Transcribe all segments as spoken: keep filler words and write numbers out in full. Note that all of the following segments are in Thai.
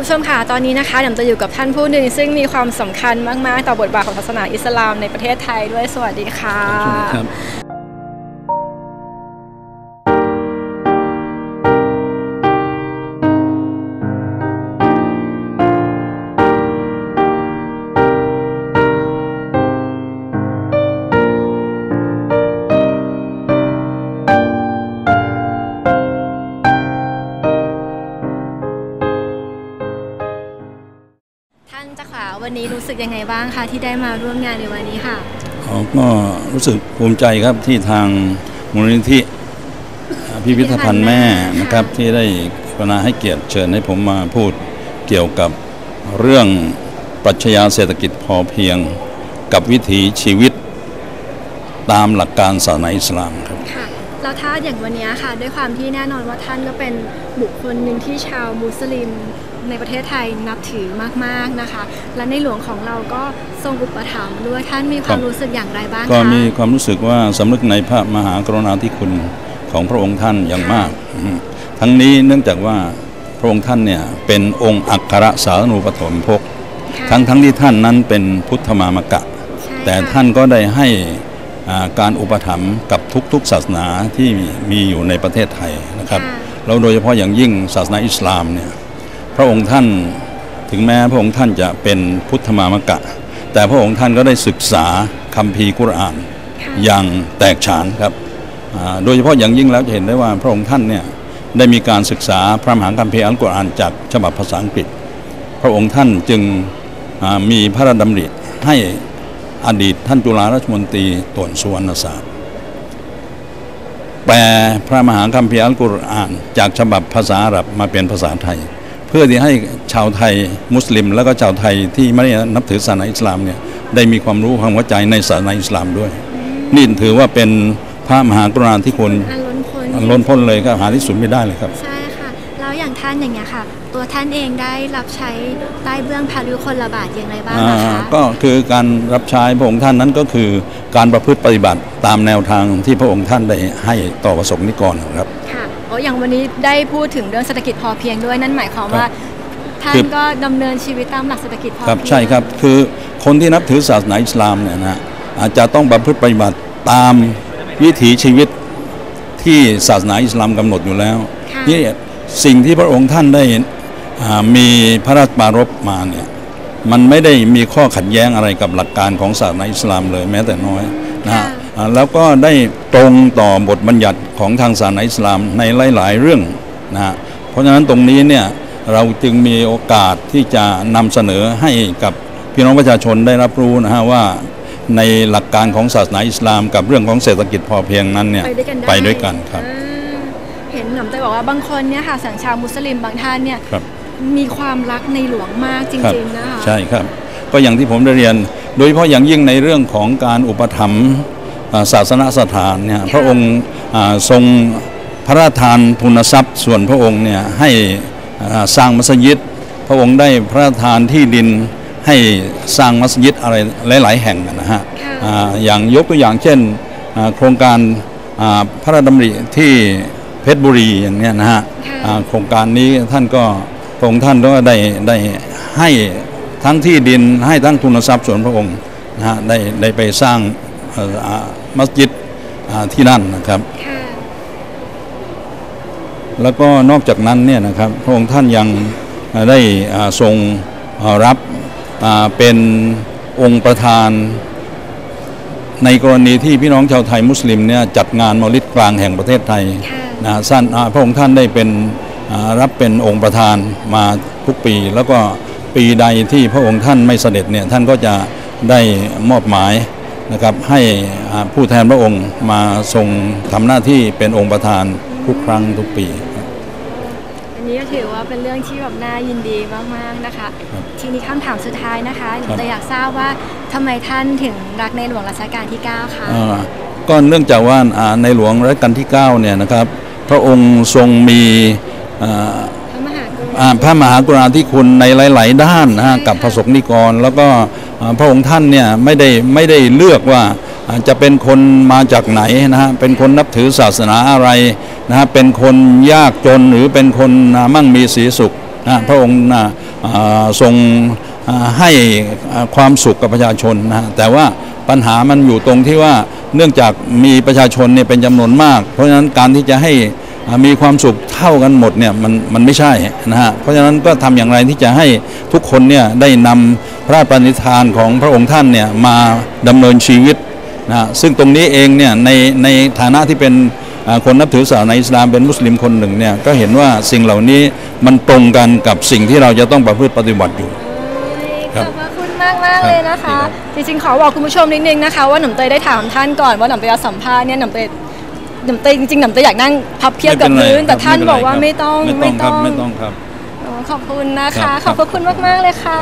ผู้ชมค่ะตอนนี้นะคะเดี๋ยวจะอยู่กับท่านผู้หนึ่งซึ่งมีความสำคัญมากๆต่อบทบาทของศาสนาอิสลามในประเทศไทยด้วยสวัสดีค่ะท่านเจ้าค่ะวันนี้รู้สึกยังไงบ้างคะที่ได้มาร่วมงานในวันนี้ค่ะก็รู้สึกภูมิใจครับที่ทางมูลนิธิพิพิธภัณฑ์แม่นะครับที่ได้กรุณาให้เกียรติเชิญให้ผมมาพูดเกี่ยวกับเรื่องปรัชญาเศรษฐกิจพอเพียงกับวิถีชีวิตตามหลักการศาสนาอิสลามครับค่ะแล้วถ้าอย่างวันนี้ค่ะด้วยความที่แน่นอนว่าท่านก็เป็นบุคคลหนึ่งที่ชาวมุสลิมในประเทศไทยนับถือมากๆนะคะและในหลวงของเราก็ทรงอุปถัมภ์ด้วยท่านมีความรู้สึกอย่างไรบ้างคะก็มีความรู้สึกว่าสำนึกในพระมหากรุณาธิคุณของพระองค์ท่านอย่างมากทั้งนี้เนื่องจากว่าพระองค์ท่านเนี่ยเป็นองค์อัครสาสนูปฐมภกทั้งทั้งที่ท่านนั้นเป็นพุทธมามกะแต่ท่านก็ได้ให้การอุปถัมภ์กับทุกๆศาสนาที่มีอยู่ในประเทศไทยนะครับแล้วโดยเฉพาะอย่างยิ่งศาสนาอิสลามเนี่ยพระองค์ท่านถึงแม้พระองค์ท่านจะเป็นพุทธมามกะแต่พระองค์ท่านก็ได้ศึกษาคัมภีร์กุรอานอย่างแตกฉานครับโดยเฉพาะอย่างยิ่งแล้วจะเห็นได้ว่าพระองค์ท่านเนี่ยได้มีการศึกษาพระมหาคัมภีร์อัลกุรอานจากฉบับภาษาอังกฤษพระองค์ท่านจึงมีพระราชดำริให้อดีตท่านจุฬาราชมนตรีต่วนสุวรรณศาสตร์แปลพระมหาคัมภีร์อัลกุรอานจากฉบับภาษาอาหรับมาเป็นภาษาไทยเพื่อที่ให้ชาวไทยมุสลิมแล้วก็ชาวไทยที่ไม่ได้นับถือศาสนาอิสลามเนี่ยได้มีความรู้ความเข้าใจในศาสนาอิสลามด้วยนี่ถือว่าเป็นพระมหากรุณาธิคุณอันล้นพ้นเลยครับหาที่สุดไม่ได้เลยครับใช่ค่ะแล้วอย่างท่านอย่างเงี้ยค่ะตัวท่านเองได้รับใช้ใต้เบื้องพระยุคลบาทอย่างไรบ้างคะก็คือการรับใช้พระองค์ท่านนั้นก็คือการประพฤติปฏิบัติตามแนวทางที่พระองค์ท่านได้ให้ต่อประสบนิกรครับค่ะโอ้อย่างวันนี้ได้พูดถึงเรื่องเศรษฐกิจพอเพียงด้วยนั่นหมายความว่าท่านก็ดำเนินชีวิตตามหลักเศรษฐกิจพอเพียงครับใช่ครับคือคนที่นับถือศาสนาอิสลามเนี่ยนะอาจจะต้องประพฤติปฏิบัติตามวิถีชีวิตที่ศาสนาอิสลามกำหนดอยู่แล้วนี่สิ่งที่พระองค์ท่านได้มีพระราชปรารภมาเนี่ยมันไม่ได้มีข้อขัดแย้งอะไรกับหลักการของศาสนาอิสลามเลยแม้แต่น้อยนะแล้วก็ได้ตรงต่อบทบัญญัติของทางศาสนาอิสลามในหลายๆเรื่องนะเพราะฉะนั้นตรงนี้เนี่ยเราจึงมีโอกาสที่จะนำเสนอให้กับพี่น้องประชาชนได้รับรู้นะฮะว่าในหลักการของศาสนาอิสลามกับเรื่องของเศรษฐกิจพอเพียงนั้นเนี่ยไปด้วยกันครับเห็นหนุ่มจะบอกว่าบางคนเนี่ยค่ะสังชาวมุสลิมบางท่านเนี่ยมีความรักในหลวงมากจริงๆนะคะใช่ครับก็อย่างที่ผมได้เรียนโดยเฉพาะอย่างยิ่งในเรื่องของการอุปถัมภ์ศาสนสถานเนี่ยพระองค์ทรงพระราชทานทุนทรัพย์ส่วนพระองค์เนี่ยให้สร้างมัสยิดพระองค์ได้พระราชทานที่ดินให้สร้างมัสยิดอะไรหลายๆแห่งนะฮะอย่างยกตัวอย่างเช่นโครงการพระราชดำริที่เพชรบุรีอย่างนี้นะฮะโครงการนี้ท่านก็พระองค์ท่านก็ได้ได้ให้ทั้งที่ดินให้ทั้งทุนทรัพย์ส่วนพระองค์นะฮะได้ได้ไปสร้างมัสยิดที่นั่นนะครับแล้วก็นอกจากนั้นเนี่ยนะครับพระองค์ท่านยังได้ทรงรับเป็นองค์ประธานในกรณีที่พี่น้องชาวไทยมุสลิมเนี่ยจัดงานมอลิดกลางแห่งประเทศไทยนะท่านพระองค์ท่านได้เป็นรับเป็นองค์ประธานมาทุกปีแล้วก็ปีใดที่พระองค์ท่านไม่เสด็จเนี่ยท่านก็จะได้มอบหมายนะครับให้ผู้แทนพระองค์มาทรงทำหน้าที่เป็นองค์ประธานทุกครั้งทุกปีอันนี้ก็ถือว่าเป็นเรื่องที่แบบน่ายินดีมากๆนะคะทีนี้คำถามสุดท้ายนะคะเราอยากทราบว่าทำไมท่านถึงรักในหลวงรัชกาลที่เก้าคะก็เนื่องจากว่าในหลวงรัชกาลที่เก้าเนี่ยนะครับพระองค์ทรงมีพระมหากรุณาธิคุณในหลายๆด้านนะกับประสบนิกรแล้วก็พระองค์ท่านเนี่ยไม่ได้ไม่ได้เลือกว่าจะเป็นคนมาจากไหนนะฮะเป็นคนนับถือศาสนาอะไรนะฮะเป็นคนยากจนหรือเป็นคนมั่งมีสีสุขนะพระองค์ทรงให้ความสุขกับประชาชนนะแต่ว่าปัญหามันอยู่ตรงที่ว่าเนื่องจากมีประชาชนเนี่ยเป็นจำนวนมากเพราะฉะนั้นการที่จะให้มีความสุขเท่ากันหมดเนี่ยมันมันไม่ใช่นะฮะเพราะฉะนั้นก็ทำอย่างไรที่จะให้ทุกคนเนี่ยได้นำพระราชปณิธานของพระองค์ท่านเนี่ยมาดำเนินชีวิตนะซึ่งตรงนี้เองเนี่ยในในฐานะที่เป็นคนนับถือศาสนาอิสลามเป็นมุสลิมคนหนึ่งเนี่ยก็เห็นว่าสิ่งเหล่านี้มันตรงกันกับสิ่งที่เราจะต้องประพฤติปฏิบัติอยู่ขอบพระคุณมากมากเลยนะคะจริงๆขอบอกคุณผู้ชมนิดนึงนะคะว่าหนุ่มเตยได้ถามท่านก่อนว่าหนุ่มเตยจะสัมภาษณ์เนี่ยหนุ่มเตยหนุ่มเตยจริงๆหนุ่มเตยอยากนั่งพับเพียบกับพื้นแต่ท่านบอกว่าไม่ต้องไม่ต้องไม่ต้องครับขอบคุณนะคะขอบพระคุณมากๆเลยค่ะ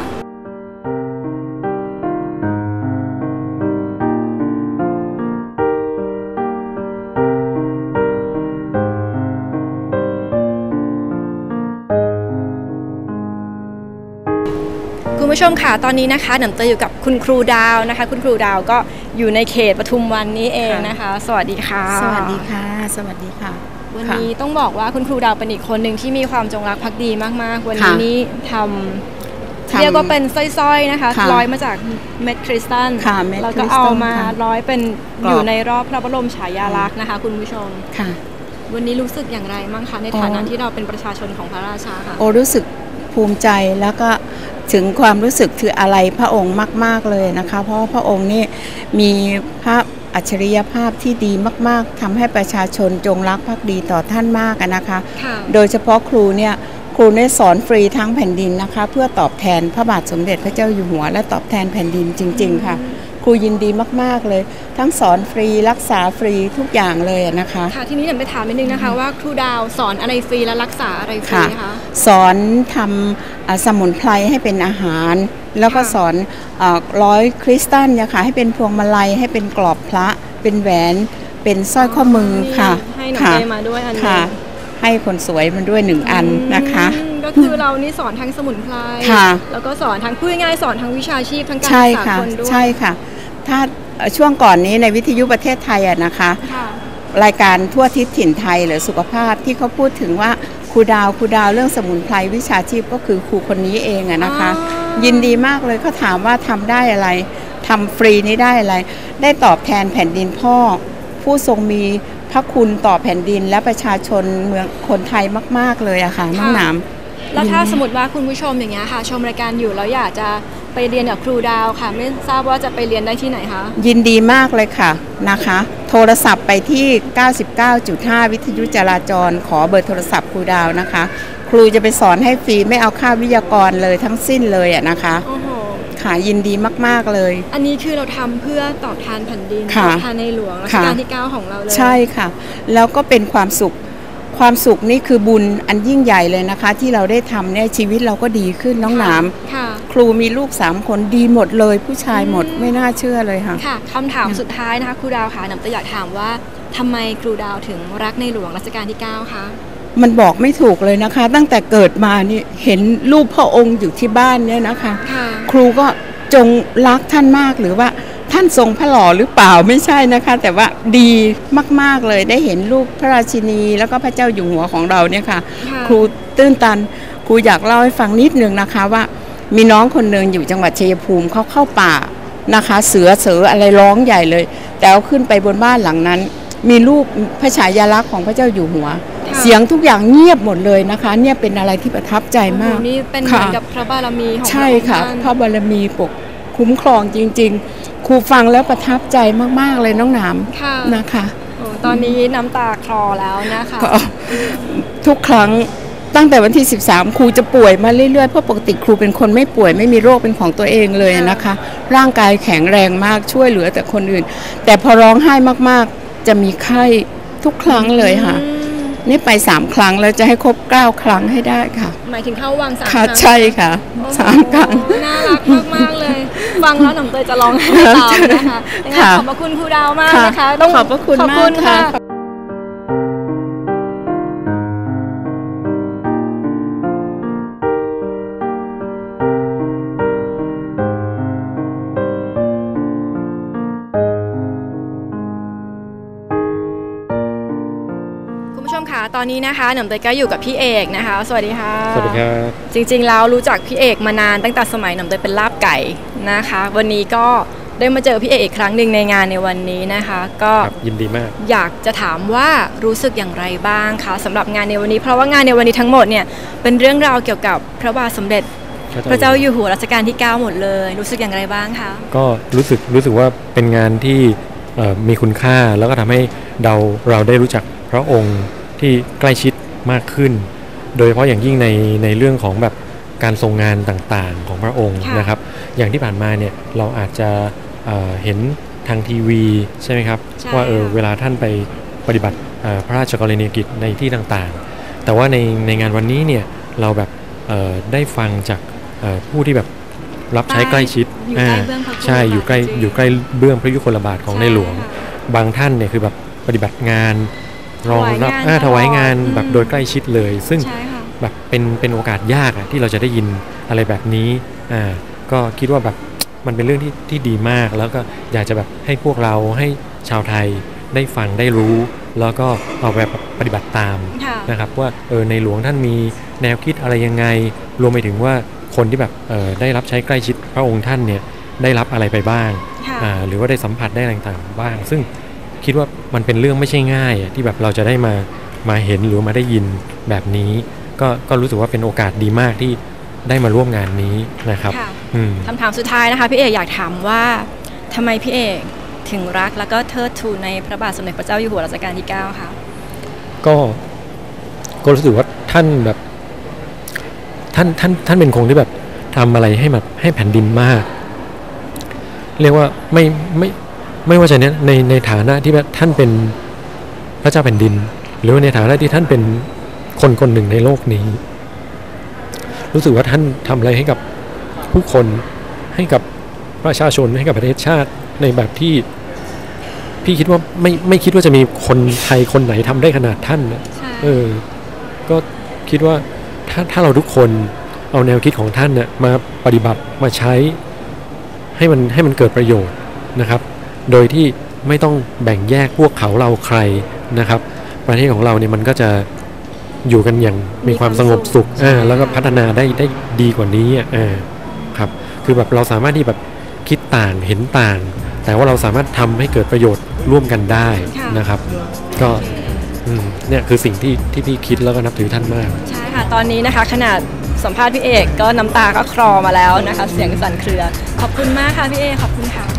คุณผู้ชมค่ะตอนนี้นะคะหนุ่มเตยอยู่กับคุณครูดาวนะคะคุณครูดาวก็อยู่ในเขตปทุมวันนี้เองนะคะสวัสดีค่ะสวัสดีค่ะสวัสดีค่ะวันนี้ต้องบอกว่าคุณครูดาวเป็นอีกคนหนึ่งที่มีความจงรักภักดีมากๆวันนี้นี่ทำเรียกว่าเป็นสร้อยๆนะคะร้อยมาจากเม็ดคริสตัลแล้วก็เอามาร้อยเป็นอยู่ในรอบพระบรมฉายาลักษณ์นะคะคุณผู้ชมค่ะวันนี้รู้สึกอย่างไรบ้างคะในฐานะที่เราเป็นประชาชนของพระราชาค่ะโอ้รู้สึกภูมิใจแล้วก็ถึงความรู้สึกถืออะไรพระองค์มากๆเลยนะคะเพราะพระองค์นี่มีพระอัจฉริยภาพที่ดีมากๆทำให้ประชาชนจงรักภักดีต่อท่านมากนะคะโดยเฉพาะครูเนี่ยครูเนี่ยสอนฟรีทั้งแผ่นดินนะคะเพื่อตอบแทนพระบาทสมเด็จพระเจ้าอยู่หัวและตอบแทนแผ่นดินจริงๆค่ะครูยินดีมากๆเลยทั้งสอนฟรีรักษาฟรีทุกอย่างเลยนะคะค่ะทีนี้เดี๋ยวไปถามนิดนึงนะคะว่าครูดาวสอนอะไรฟรีและรักษาอะไรฟรีคะสอนทำสมุนไพรให้เป็นอาหารแล้วก็สอนร้อยคริสตัลเนี่ยค่ะให้เป็นพวงมาลัยให้เป็นกรอบพระเป็นแหวนเป็นสร้อยข้อมือค่ะให้หนูเอมาด้วยอันนี้ให้คนสวยมันด้วยหนึ่งอันนะคะก็คือเรานี่สอนทั้งสมุนไพรแล้วก็สอนทั้งพูดง่ายๆสอนทั้งวิชาชีพทั้งการศึกษาคนด้วยใช่ค่ะถ้าช่วงก่อนนี้ในวิทยุประเทศไทยอะนะคะรายการทั่วทิศถิ่นไทยหรือสุขภาพที่เขาพูดถึงว่าครูดาวครูดาวเรื่องสมุนไพรวิชาชีพก็คือครูคนนี้เองอะนะคะยินดีมากเลยเขาถามว่าทำได้อะไรทำฟรีนี้ได้อะไรได้ตอบแทนแผ่นดินพ่อผู้ทรงมีพระคุณต่อแผ่นดินและประชาชนเมืองคนไทยมากๆเลยอะค่ะน้องหนามแล้วถ้าสมมติว่าคุณผู้ชมอย่างเงี้ยค่ะชมรายการอยู่แล้วอยากจะไปเรียนกับครูดาวค่ะไม่ทราบว่าจะไปเรียนได้ที่ไหนคะยินดีมากเลยค่ะนะคะโทรศัพท์ไปที่ เก้าสิบเก้าจุดห้า วิทยุจราจรขอเบอร์โทรศัพท์ครูดาวนะคะครูจะไปสอนให้ฟรีไม่เอาค่าวิทยากรเลยทั้งสิ้นเลยอะนะคะค่ะยินดีมากๆเลยอันนี้คือเราทำเพื่อตอบแทนแผ่นดินตอบแทนในหลวงรัชกาลที่เก้าของเราเลยใช่ค่ะแล้วก็เป็นความสุขความสุขนี่คือบุญอันยิ่งใหญ่เลยนะคะที่เราได้ทำเนี่ยชีวิตเราก็ดีขึ้นน้องหนามครูมีลูกสามคนดีหมดเลยผู้ชายหมดไม่น่าเชื่อเลยค่ะค่ะคำถามสุดท้ายนะคะครูดาวค่ะหนำจะอยากถามว่าทำไมครูดาวถึงรักในหลวงรัชกาลที่เก้าคะมันบอกไม่ถูกเลยนะคะตั้งแต่เกิดมานี่เห็นรูปพระองค์อยู่ที่บ้านเนี่ยนะคะครูก็จงรักท่านมากหรือว่าท่านทรงพระหล่อหรือเปล่าไม่ใช่นะคะแต่ว่าดีมากๆเลยได้เห็นรูปพระราชินีแล้วก็พระเจ้าอยู่หัวของเราเนี่ยค่ะครูตื้นตันครูอยากเล่าให้ฟังนิดนึงนะคะว่ามีน้องคนหนึ่งอยู่จังหวัดชัยภูมิเขาเข้าป่านะคะเสือเสืออะไรร้องใหญ่เลยแต่เอาขึ้นไปบนบ้านหลังนั้นมีรูปพระฉายาลักษณ์ของพระเจ้าอยู่หัวเสียงทุกอย่างเงียบหมดเลยนะคะเนี่ยเป็นอะไรที่ประทับใจมากนี่เป็นเหมือนกับพระบารมีของใช่ค่ะพระบารมีปกคุ้มครองจริงๆครูฟังแล้วประทับใจมากๆเลยน้องหนามนะคะตอนนี้น้ำตาคลอแล้วนะคะทุกครั้งตั้งแต่วันที่สิบสามครูจะป่วยมาเรื่อยๆเพราะปกติครูเป็นคนไม่ป่วยไม่มีโรคเป็นของตัวเองเลยนะคะร่างกายแข็งแรงมากช่วยเหลือแต่คนอื่นแต่พอร้องไห้มากๆจะมีไข้ทุกครั้งเลยค่ะนี่ไปสามครั้งแล้วจะให้ครบเก้าครั้งให้ได้ค่ะหมายถึงเข้าวังสามครั้งใช่ค่ะสามครั้งน่ารักมากๆเลยฟังแล้วหนุ่มเตยจะร้องไห้ตามนะคะขอบพระคุณครูดาวมากนะคะต้องขอบพระคุณมากค่ะตอนนี้นะคะหนุ่มเตยก็อยู่กับพี่เอกนะคะสวัสดีค่ะสวัสดีครับจริงๆแล้วรู้จักพี่เอกมานานตั้งแต่สมัยหนุ่มเตยเป็นลาบไก่นะคะวันนี้ก็ได้มาเจอพี่เอกอีกครั้งหนึ่งในงานในวันนี้นะคะก็ยินดีมากอยากจะถามว่ารู้สึกอย่างไรบ้างคะสำหรับงานในวันนี้เพราะว่างานในวันนี้ทั้งหมดเนี่ยเป็นเรื่องราวเกี่ยวกับพระบาทสมเด็จพระเจ้าอยู่หัวรัชกาลที่เก้าหมดเลยรู้สึกอย่างไรบ้างคะก็รู้สึกรู้สึกว่าเป็นงานที่มีคุณค่าแล้วก็ทำให้เราเราได้รู้จักพระองค์ที่ใกล้ชิดมากขึ้นโดยเฉพาะอย่างยิ่งในในเรื่องของแบบการทรงงานต่างๆของพระองค์นะครับอย่างที่ผ่านมาเนี่ยเราอาจจะเ, เห็นทางทีวีใช่ไหมครับว่าเออเวลาท่านไปปฏิบัติพระราชกรณียกิจในที่ต่างๆแต่ว่าในในงานวันนี้เนี่ยเราแบบได้ฟังจากผู้ที่แบบรับใช้ใกล้ชิดใช่อยู่ใกล้อยู่ใกล้เบื้องพระยุคลบาทของในหลวงบางท่านเนี่ยคือแบบปฏิบัติงานรองรับถวายงานแบบโดยใกล้ชิดเลยซึ่งแบบเป็นเป็นโอกาสยากอะที่เราจะได้ยินอะไรแบบนี้อ่าก็คิดว่าแบบมันเป็นเรื่องที่ที่ดีมากแล้วก็อยากจะแบบให้พวกเราให้ชาวไทยได้ฟังได้รู้แล้วก็เอาแบบปฏิบัติตามนะครับว่าเออในหลวงท่านมีแนวคิดอะไรยังไงรวมไปถึงว่าคนที่แบบเออได้รับใช้ใกล้ชิดพระองค์ท่านเนี่ยได้รับอะไรไปบ้างอ่าหรือว่าได้สัมผัสได้ต่างๆบ้างซึ่งคิดว่ามันเป็นเรื่องไม่ใช่ง่ายที่แบบเราจะได้มามาเห็นหรือมาได้ยินแบบนี้ก็ก็รู้สึกว่าเป็นโอกาสดีมากที่ได้มาร่วมงานนี้นะครับคำถามสุดท้ายนะคะพี่เอกอยากถามว่าทำไมพี่เอกถึงรักแล้วก็เทิดทูนในพระบาทสมเด็จพระเจ้าอยู่หัวรัชกาลที่เก้าคะก็ก็รู้สึกว่าท่านแบบท่านท่านท่านเป็นคนที่แบบทำอะไรให้แบบให้แผ่นดินมากเรียกว่าไม่ไม่ไม่ว่าจะเนี้ยในในฐานะที่แบบท่านเป็นพระเจ้าแผ่นดินหรือในฐานะที่ท่านเป็นคนคนหนึ่งในโลกนี้รู้สึกว่าท่านทำอะไรให้กับผู้คนให้กับประชาชนให้กับประเทศชาติในแบบที่พี่คิดว่าไม่ไม่คิดว่าจะมีคนไทยคนไหนทำได้ขนาดท่านนะเออก็คิดว่าถ้าถ้าเราทุกคนเอาแนวคิดของท่านเนี่ยมาปฏิบัติมาใช้ให้มันให้มันเกิดประโยชน์นะครับโดยที่ไม่ต้องแบ่งแยกพวกเขาเราใครนะครับประเทศของเราเนี่ยมันก็จะอยู่กันอย่างมีความสงบสุขอ่าแล้วก็พัฒนาได้ได้ดีกว่านี้อ่าครับคือแบบเราสามารถที่แบบคิดต่างเห็นต่างแต่ว่าเราสามารถทำให้เกิดประโยชน์ร่วมกันได้นะครับก็เนี่ยคือสิ่งที่ที่พี่คิดแล้วก็นับถือท่านมากใช่ค่ะตอนนี้นะคะขนาดสัมภาษณ์พี่เอกก็น้ำตาก็คลอมาแล้วนะคะเสียงสั่นเครือขอบคุณมากค่ะพี่เอกขอบคุณค่ะ